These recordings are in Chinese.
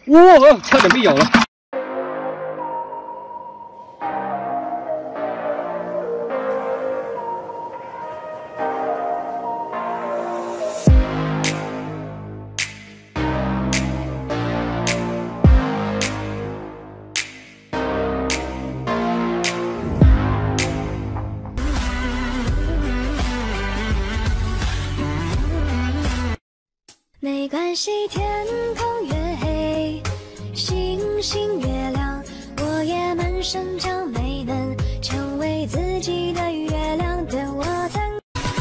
哇，差点被咬了。 没关系，天空越黑，星星越亮，我也满身长没能成为自己的月亮。等我曾。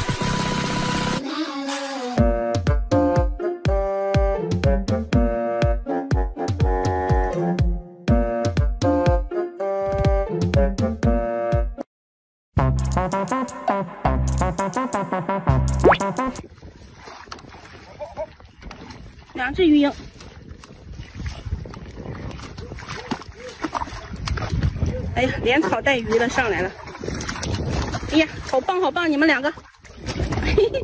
2只鱼鹰，哎呀，连草带鱼的上来了！哎呀，好棒好棒，你们2个！嘿嘿。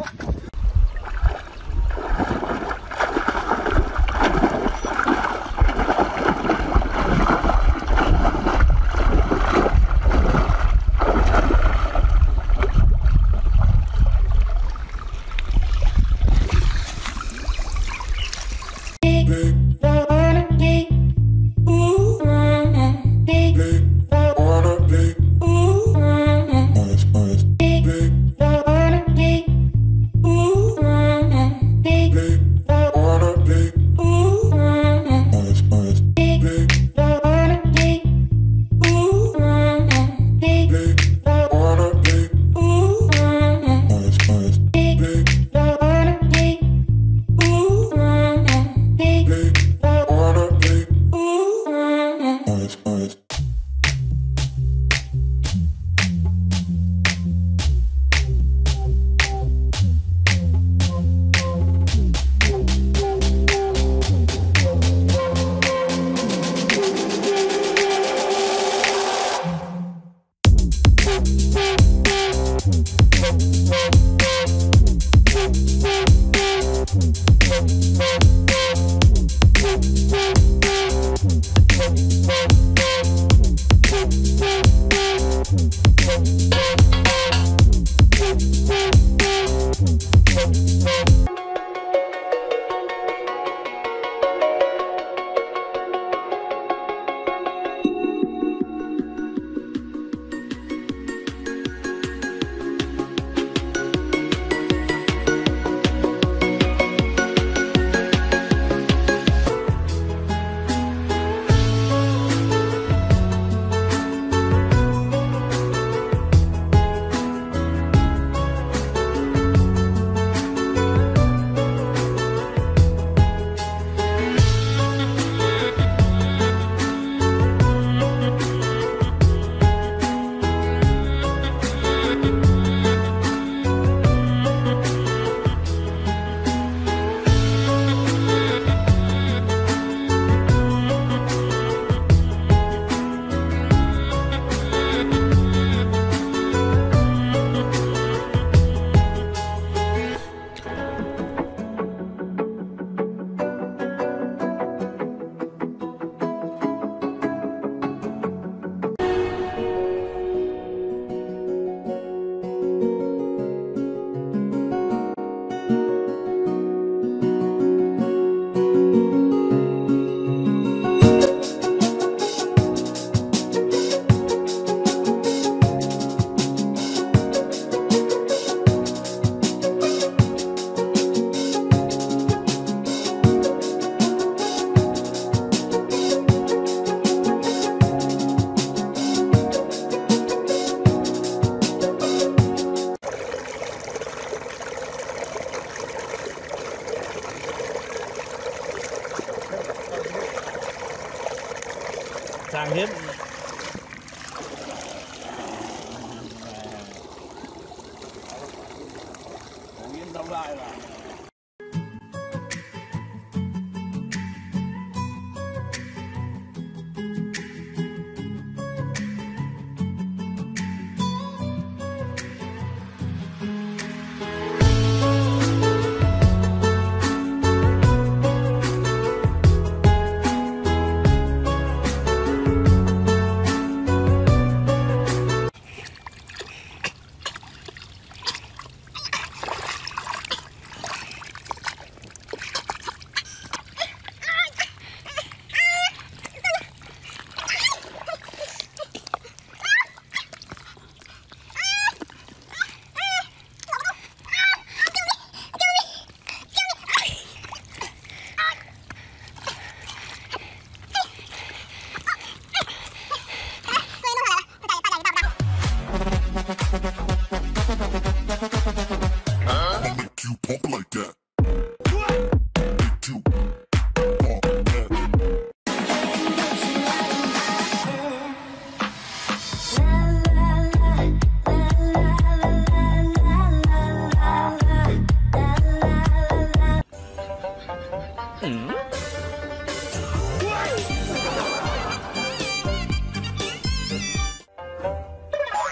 3天。Hồng Yên đâu lại là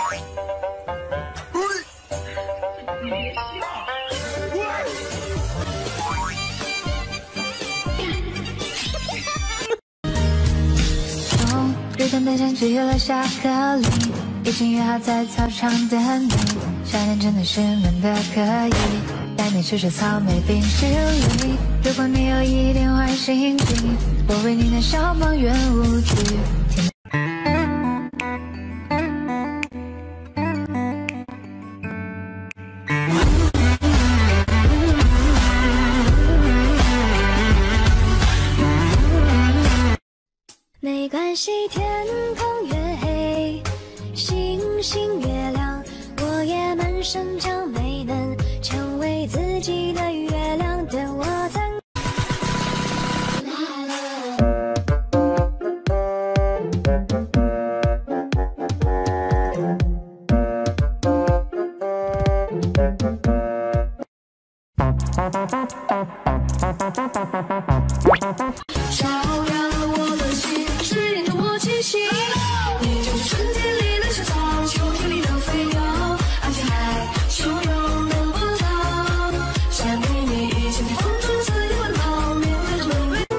日常的相聚有了下课铃，已经约好在操场等你。夏天真的是闷的可以，带你吃吃草莓冰淇淋。如果你有一点坏心情，我为你弹小邦圆舞曲。没关系，天空越黑，星星越亮，我也满身娇没能成为自己的月亮，等我参。照亮了我的心，指引着我前行。你就是春天里的小草，秋天里的飞鸟，而且还汹涌的波涛。想陪你一起在风中肆意奔跑，面对着玫瑰。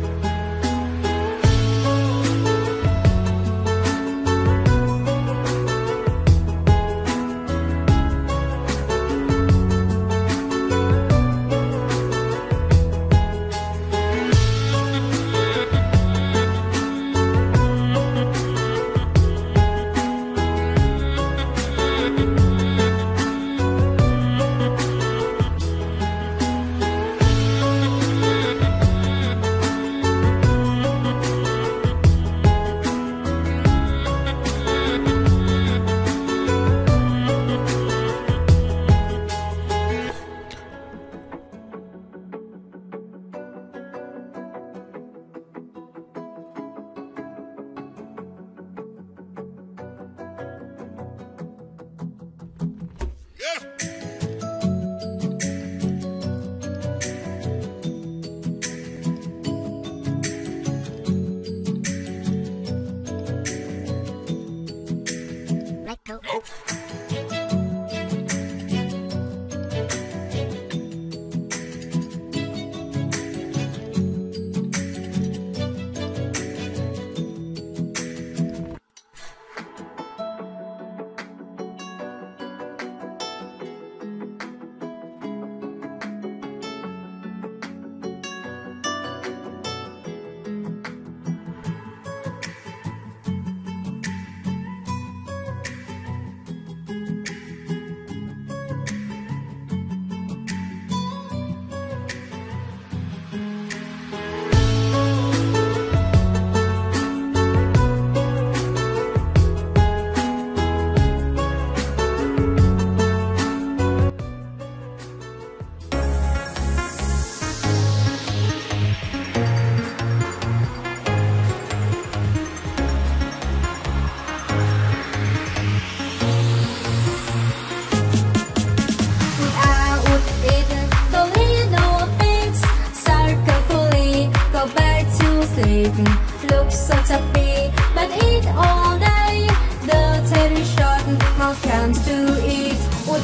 Looks so chubby, but eat all day. The tail is short, mouth comes to eat. Would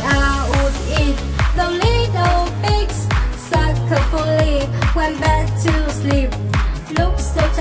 eat the little pigs. Sucker fully, went back to sleep. Looks so